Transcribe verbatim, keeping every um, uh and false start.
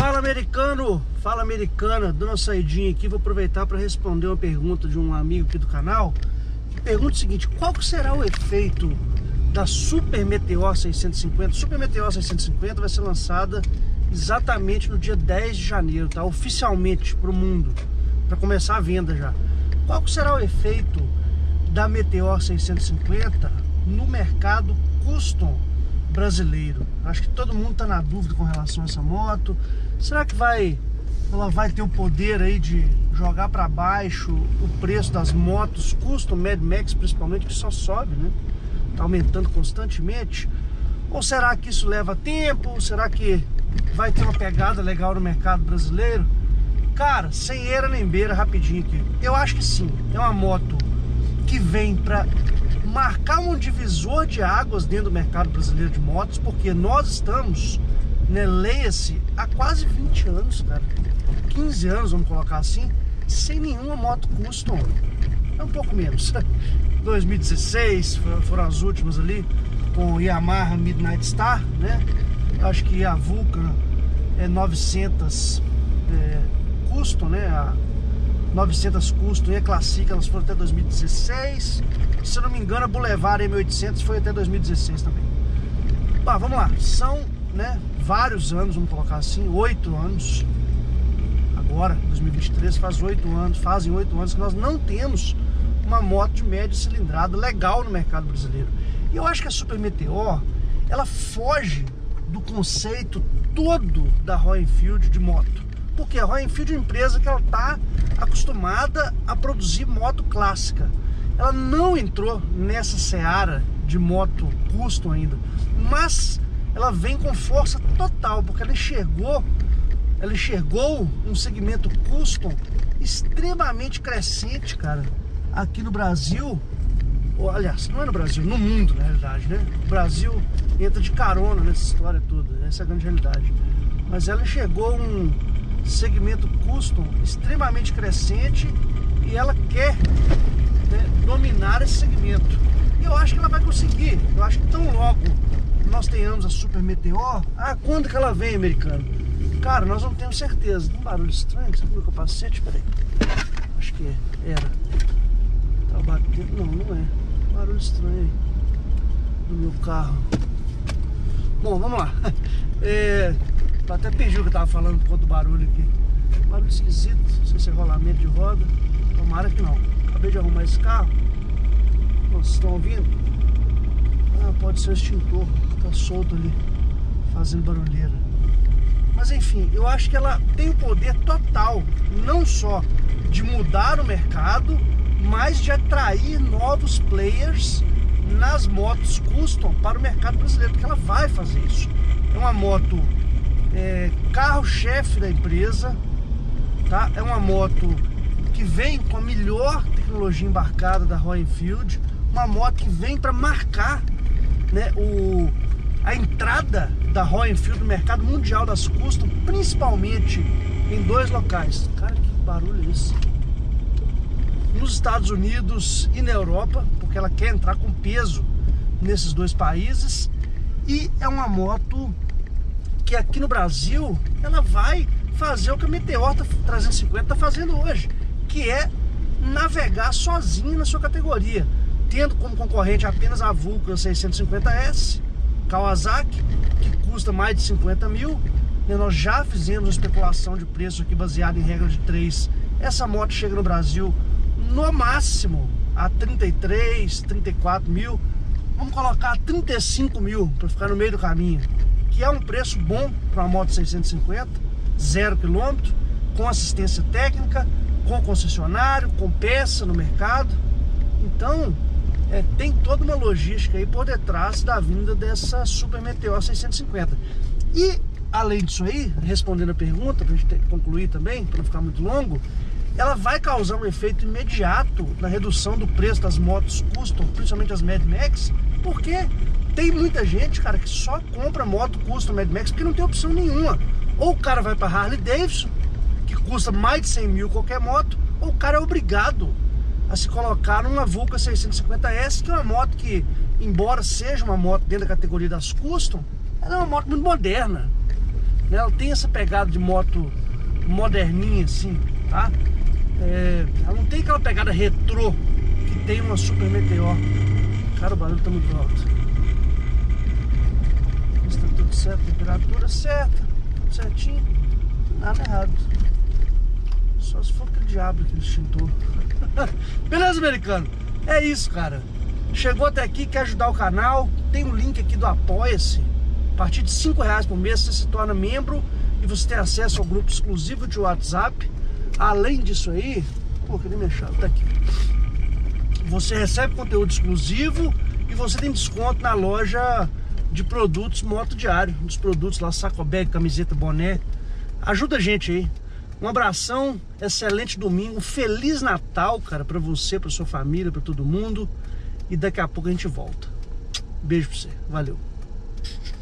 Fala, americano! Fala, americana! Dando uma saidinha aqui, vou aproveitar para responder uma pergunta de um amigo aqui do canal. Pergunta o seguinte: qual que será o efeito da Super Meteor seiscentos e cinquenta? Super Meteor seiscentos e cinquenta vai ser lançada exatamente no dia dez de janeiro, tá? Oficialmente para o mundo, para começar a venda já. Qual que será o efeito da Meteor seiscentos e cinquenta no mercado custom brasileiro? Acho que todo mundo está na dúvida com relação a essa moto. Será que vai, ela vai ter o poder aí de jogar para baixo o preço das motos custom, Mad Max principalmente, que só sobe, né? Tá aumentando constantemente. Ou será que isso leva tempo? Será que vai ter uma pegada legal no mercado brasileiro? Cara, sem eira nem beira, rapidinho aqui. Eu acho que sim. É uma moto que vem para marcar um divisor de águas dentro do mercado brasileiro de motos, porque nós estamos, né, leia-se, há quase vinte anos, cara, quinze anos, vamos colocar assim, sem nenhuma moto custom. É um pouco menos. dois mil e dezesseis foram as últimas ali, com Yamaha Midnight Star, né? Acho que a Vulcan é novecentos é, custom, né? A novecentos custom e a Classic, elas foram até dois mil e dezesseis. Se eu não me engano, a Boulevard M oitocentos foi até dois mil e dezesseis também. Bah, vamos lá, são, né, vários anos, vamos colocar assim, oito anos. Agora, dois mil e vinte e três, faz oito anos, fazem oito anos que nós não temos uma moto de média cilindrada legal no mercado brasileiro. E eu acho que a Super Meteor, ela foge do conceito todo da Royal Enfield de moto. Porque a Royal Enfield é uma empresa que ela está acostumada a produzir moto clássica. Ela não entrou nessa seara de moto custom ainda, mas ela vem com força total, porque ela enxergou, ela enxergou um segmento custom extremamente crescente, cara, aqui no Brasil. Ou, aliás, não é no Brasil, no mundo, na realidade, né? O Brasil entra de carona nessa história toda, essa é a grande realidade. Mas ela enxergou um segmento custom extremamente crescente e ela quer, né, dominar esse segmento. E eu acho que ela vai conseguir. Eu acho que tão logo nós tenhamos a Super Meteor. Ah, quando que ela vem, americano? Cara, nós não temos certeza. Tem um barulho estranho, você viu o capacete? Peraí. Acho que era. Tá batendo. Não, não é. Barulho estranho aí no meu carro. Bom, vamos lá. É, até perdi o que eu tava falando por conta do barulho aqui. Barulho esquisito. Não sei se é rolamento de roda. Tomara que não. Acabei de arrumar esse carro. Vocês estão ouvindo? Ah, pode ser o extintor que tá solto ali, fazendo barulheira. Mas enfim, eu acho que ela tem o poder total, não só de mudar o mercado, mas de atrair novos players nas motos custom para o mercado brasileiro, porque ela vai fazer isso. É uma moto é, carro-chefe da empresa, tá? É uma moto que vem com a melhor tecnologia embarcada da Royal Enfield, uma moto que vem para marcar, né, o, a entrada da Royal Enfield no mercado mundial das custom, principalmente em dois locais. Cara, que barulho é esse? Nos Estados Unidos e na Europa, porque ela quer entrar com peso nesses dois países. E é uma moto que aqui no Brasil ela vai fazer o que a Meteor trezentos e cinquenta está fazendo hoje, que é navegar sozinho na sua categoria, tendo como concorrente apenas a Vulcan seiscentos e cinquenta S, Kawasaki, que custa mais de cinquenta mil. E nós já fizemos uma especulação de preço aqui baseada em regra de três. Essa moto chega no Brasil no máximo a trinta e três, trinta e quatro mil. Vamos colocar trinta e cinco mil para ficar no meio do caminho, que é um preço bom para uma moto seiscentos e cinquenta, zero quilômetro, com assistência técnica, com concessionário, com peça no mercado. Então é, tem toda uma logística aí por detrás da vinda dessa Super Meteor seiscentos e cinquenta. E além disso aí, respondendo a pergunta, para a gente concluir também, para não ficar muito longo, ela vai causar um efeito imediato na redução do preço das motos custom, principalmente as Mad Max, porque tem muita gente, cara, que só compra moto custom Mad Max porque não tem opção nenhuma. Ou o cara vai para Harley Davidson, que custa mais de cem mil qualquer moto, ou o cara é obrigado a se colocar numa Vulcan seiscentos e cinquenta S, que é uma moto que, embora seja uma moto dentro da categoria das custom, ela é uma moto muito moderna. né? Ela tem essa pegada de moto moderninha assim, tá? É, ela não tem aquela pegada retrô que tem uma Super Meteor. Cara, o barulho tá muito alto. Está tudo certo, temperatura certa, tudo certinho, nada errado. Só se for aquele diabo, aquele extintor. Beleza, americano? É isso, cara. Chegou até aqui, quer ajudar o canal? Tem um link aqui do Apoia-se. A partir de cinco reais por mês você se torna membro e você tem acesso ao grupo exclusivo de WhatsApp. Além disso aí, pô, cadê minha chave? Tá aqui. Você recebe conteúdo exclusivo e você tem desconto na loja de produtos Moto Diário. Dos produtos lá, saco bag, camiseta, boné. Ajuda a gente aí. Um abração, excelente domingo, um Feliz Natal, cara, pra você, pra sua família, pra todo mundo. E daqui a pouco a gente volta. Beijo pra você, valeu.